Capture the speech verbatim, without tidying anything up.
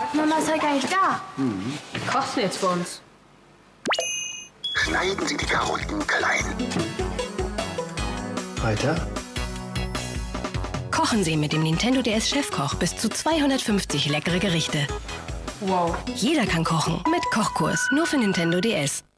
Mama ist heute gar nicht da. Mhm. Kochst du jetzt für uns? Schneiden Sie die Karotten klein. Weiter. Kochen Sie mit dem Nintendo D S Chefkoch bis zu zweihundertfünfzig leckere Gerichte. Wow. Jeder kann kochen mit Kochkurs, nur für Nintendo D S.